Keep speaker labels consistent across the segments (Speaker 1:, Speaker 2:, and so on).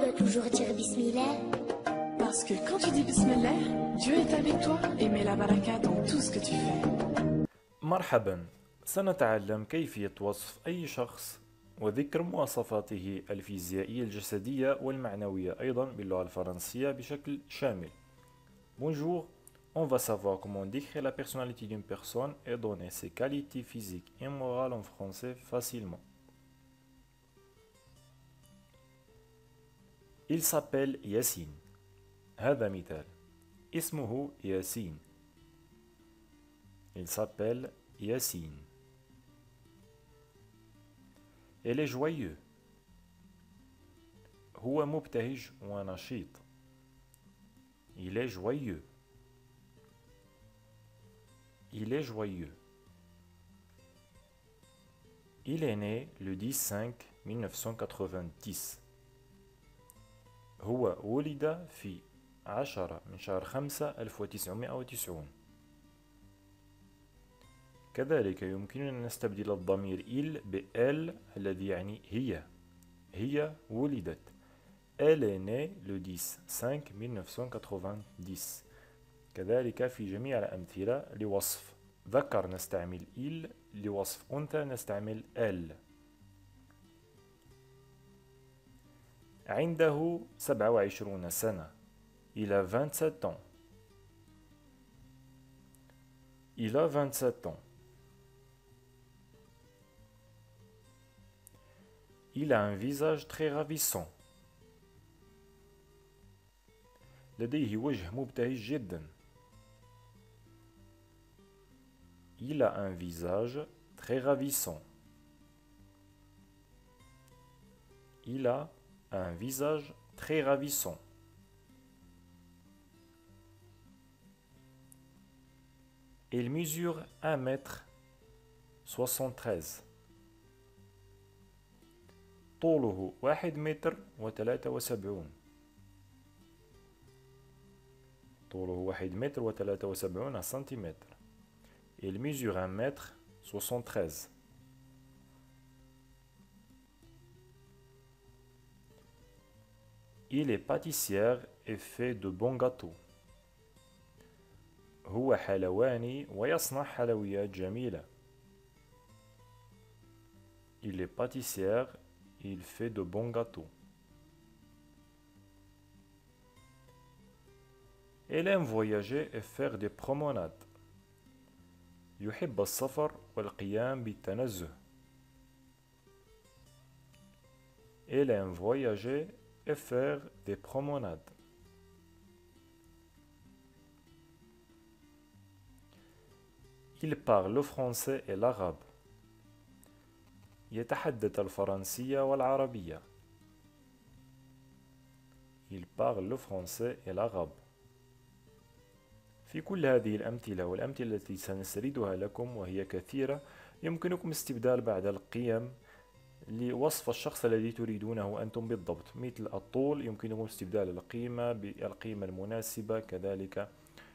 Speaker 1: dois toujours dire Bismillah?
Speaker 2: Parce que quand tu dis Bismillah, Dieu est avec toi et met la baraka dans tout ce que tu fais.
Speaker 3: مرحبا، سنتعلم كيفية وصف أي شخص وذكر مواصفاته الفيزيائية الجسدية والمعنوية أيضا باللغة الفرنسية بشكل شامل. Bonjour, on va savoir comment décrire la personnalité d'une personne et donner ses qualités physiques et morales en français facilement. Il s'appelle Yassine. هذا مثال. اسمه ياسين. Il s'appelle Yassine. Il est joyeux. هو مبتهج ونشيط. Il est joyeux. Il est joyeux. Il est né le 10/5/1990. هو ولد في 10 من شهر 5 1990. كذلك يمكننا أن نستبدل الضمير il بelle الذي يعني هي. هي ولدت. Elle est née le 10/5/1990. كذلك في جميع الأمثلة لوصف ذكر نستعمل il، لوصف أنثى نستعمل elle. عنده 27 سنة. Il a 27 ans. Il a 27 ans. Il a un visage très ravissant. لديه وجه مبتهج جدا. Il a un visage très ravissant. Il a un visage très ravissant. Il mesure 1m73. طوله 1 متر و73. طوله 1 متر و73 سنتيمتر. Il mesure 1 m73. Il est pâtissière et fait de bons gâteaux. هو حلواني ويصنع حلويات جميلة. Il est pâtissière et il fait de bons gâteaux. Elle aime voyager et faire des promenades. يحب السفر والقيام بالتنزه. Elle aime voyager et faire des promenades. Il parle le français et l'arabe. يتحدث الفرنسية والعربية. Il parle le français et l'arabe. في كل هذه الأمثلة والأمثلة التي سنسردها لكم وهي كثيرة يمكنكم استبدال بعض القيم لوصف الشخص الذي تريدونه أنتم بالضبط. مثل الطول يمكنكم استبدال القيمة بالقيمة المناسبة. كذلك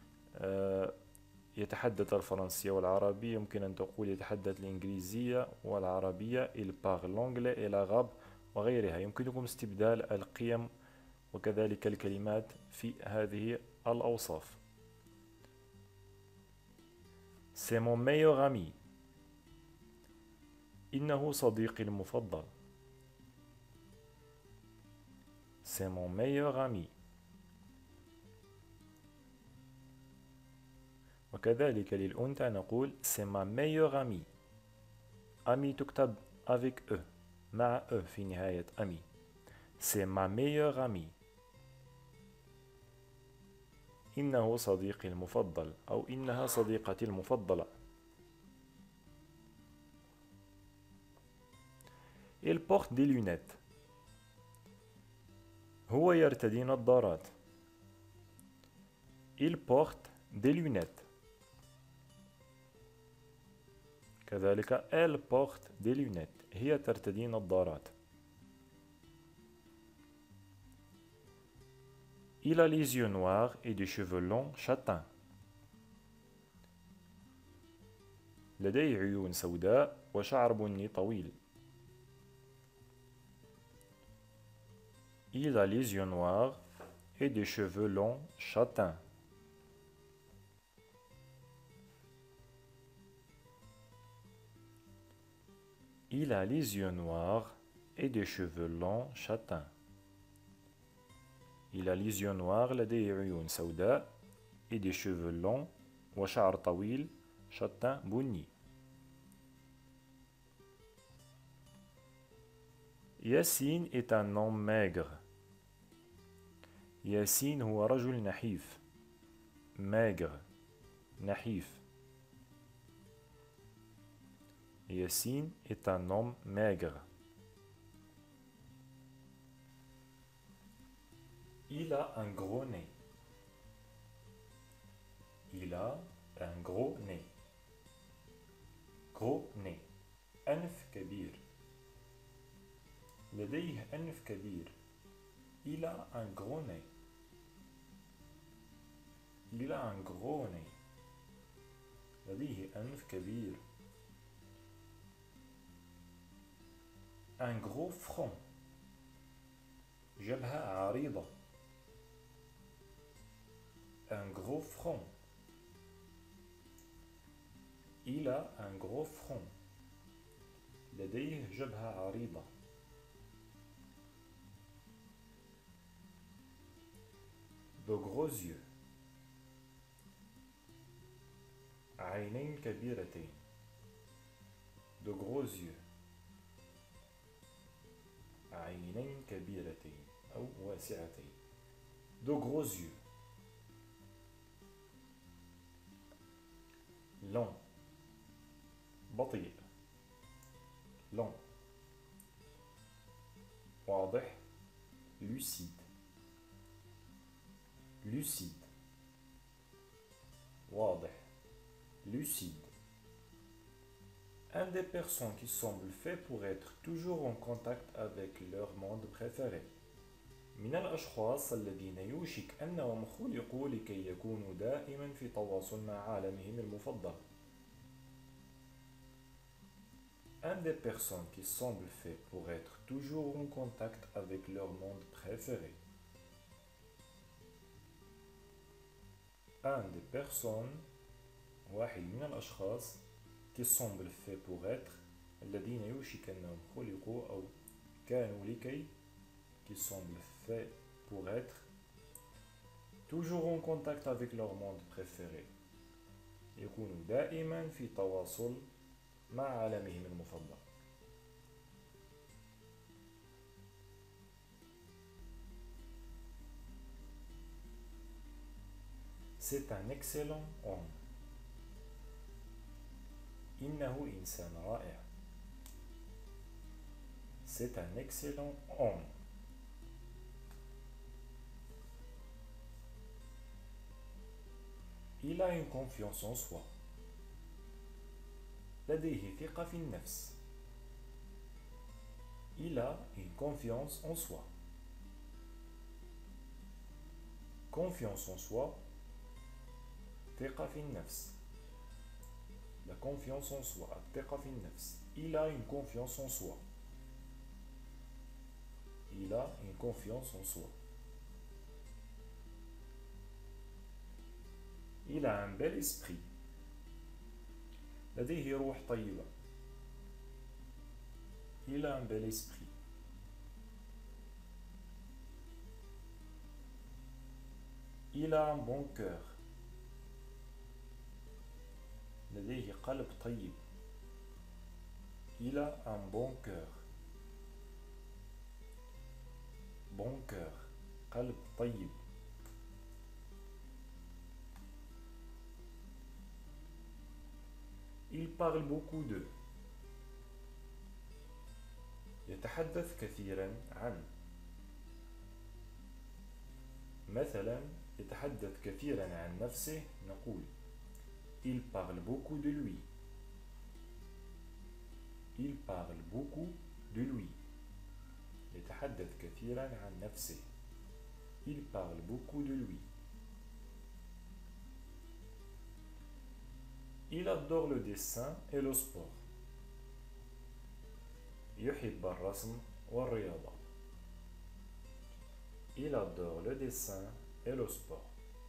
Speaker 3: يتحدث الفرنسية والعربية يمكن أن تقول يتحدث الإنجليزية والعربية. il parle l'anglais et l'arabe وغيرها. يمكنكم استبدال القيم وكذلك الكلمات في هذه الأوصاف. C'est mon meilleur ami. إنه صديقي المفضل. C'est mon meilleur ami. وكذلك للأنثى نقول c'est ma meilleure amie. Ami تكتب avec E مع E في نهاية ami. C'est ma meilleure amie. إنه صديقي المفضل أو إنها صديقتي المفضلة. Il porte des lunettes. هو يرتدي نظارات. Il porte des lunettes. كذلك elle porte des lunettes. هي ترتدي نظارات. Il a les yeux noirs et des cheveux longs châtains. لديه عيون سوداء وشعر بني طويل. Il a les yeux noirs et des cheveux longs châtains. Il a les yeux noirs et des cheveux longs châtains. Il a les yeux noirs لديه عيون سوداء et des cheveux longs وشعر طويل châtain بني. Yassine est un homme maigre. Yassine هو رجل نحيف. maigre نحيف. Yassine est un homme maigre. Il a un gros nez. Il a un gros nez. gros nez. أنف كبير. لديه أنف كبير. Il a un gros nez. Il a un gros nez. لديه أنف كبير. Un gros front. جبهة عريضة. Un gros front. Il a un gros front. لديه جبهة عريضة. De gros yeux. عينين كبيرتين. De gros yeux. عينين كبيرتين أو واسعتين. De gros yeux. Long. بطيء. long. واضح. lucide. lucide. واضح. lucide. Un des personnes qui semblent faits pour être toujours en contact avec leur monde préféré. من الأشخاص الذين يوشك أنهم خلقوا لكي يكونوا دائما في تواصل مع عالمهم المفضل. Un des personnes qui semblent faits pour être toujours en contact avec leur monde préféré. Un des personnes واحد من الأشخاص qui semblent faits pour être الذين يوشك أنهم خلقوا أو كانوا لكي qui semblent faits pour être toujours en contact avec leur monde préféré. يكونوا دائما في تواصل مع عالمهم المفضل. C'est un excellent homme. إنه إنسان رائع. C'est un excellent homme. Il a une confiance en soi. لديه ثقة في النفس. Il a une confiance en soi. Confiance en soi. ثقة في النفس. La confiance en soi. الثقة في النفس. Il a une confiance en soi. Il a une confiance en soi. Il a un bel esprit. لديه روح طيبة. Il a un bel esprit. Il a un bon cœur. لديه قلب طيب. Il a un bon cœur. Bon cœur. قلب طيب. Il parle beaucoup d'eux. يتحدث كثيرا عن. مثلا يتحدث كثيرا عن نفسه نقول Il parle beaucoup de lui. Il parle beaucoup de lui. يتحدث كثيرا عن نفسه. Il parle beaucoup de lui. Il adore le dessin et le sport. يحب الرسم والرياضة. Il adore le dessin et le sport.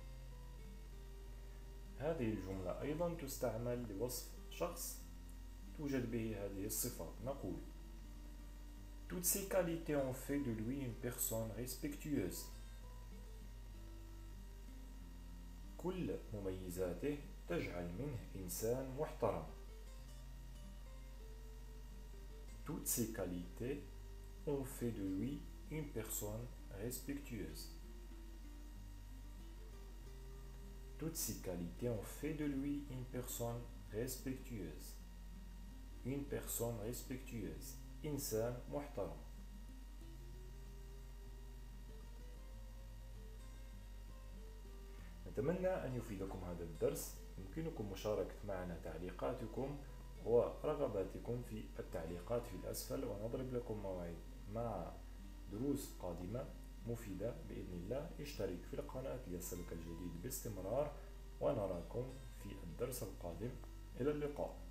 Speaker 3: هذه الجملة أيضا تستعمل لوصف شخص توجد به هذه الصفات. نقول Toutes ces qualités ont fait de lui une personne respectueuse. كل مميزاته تجعل منه إنسان محترم. Toutes ces qualités ont fait de lui une personne respectueuse. Toutes ces qualités ont fait de lui une personne respectueuse. Une personne respectueuse. إنسان محترم. نتمنى أن يفيدكم هذا الدرس. يمكنكم مشاركة معنا تعليقاتكم ورغباتكم في التعليقات في الأسفل، ونضرب لكم موعد مع دروس قادمة مفيدة بإذن الله. اشترك في القناة ليصلك الجديد باستمرار، ونراكم في الدرس القادم. إلى اللقاء.